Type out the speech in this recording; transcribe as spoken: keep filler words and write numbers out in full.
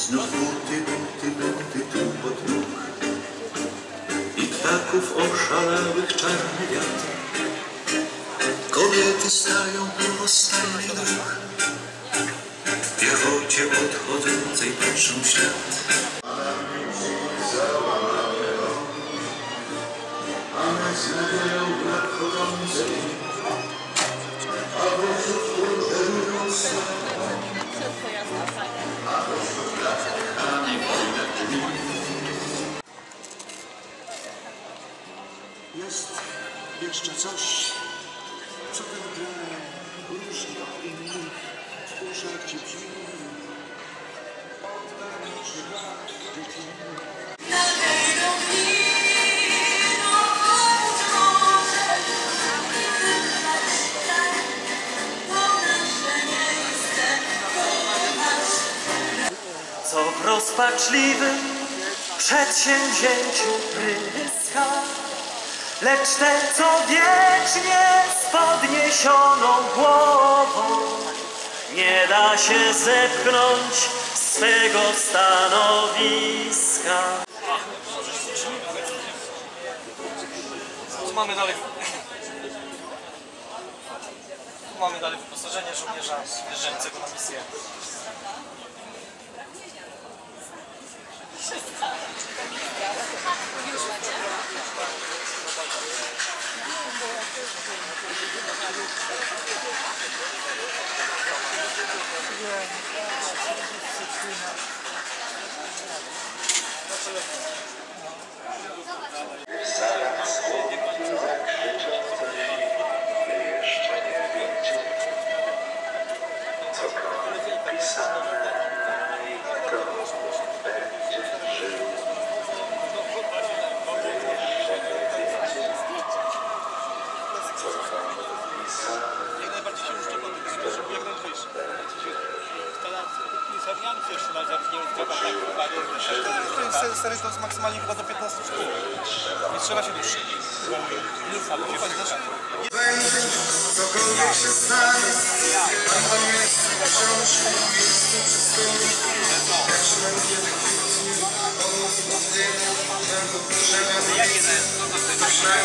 Znów buty, buty, buty, tu pod nóg i ptaków oszalałych czarny wiatr. Kobiety stają po ostatni ruch, w pierwocie odchodzącej patrzą w świat. A my znawiają brak chodzącej, a wokół urzerują słowa, a wokół latkami wojna drzwi. Jest jeszcze coś, co ten kraj różni od innych w uszach ci brzmi. Oddam ci dzieci. Co w rozpaczliwym przedsięwzięciu pryska, lecz te, co wiecznie z podniesioną głową, nie da się zepchnąć swego stanowiska. Tu mamy dalej, tu mamy dalej wyposażenie żołnierza wjeżdżającego na misję. Zaraz chłopaki zakrzyczą coś, wy jeszcze nie wiecie, cokolwiek pisane i kto będzie żył. Wy jeszcze nie wiecie, cokolwiek pisane Jak najbardziej się uszczę pod tym, żeby jak najwyższy. To jest sery, to jest maksymalnie chyba do piętnastu szkół. Nie trzeba się dłużej. Albo się chodzi też. Cokolwiek się stanie, a pan jest wciąż w miejscu przy stole. Lecz będzie pomóc mi, będą potrzebne.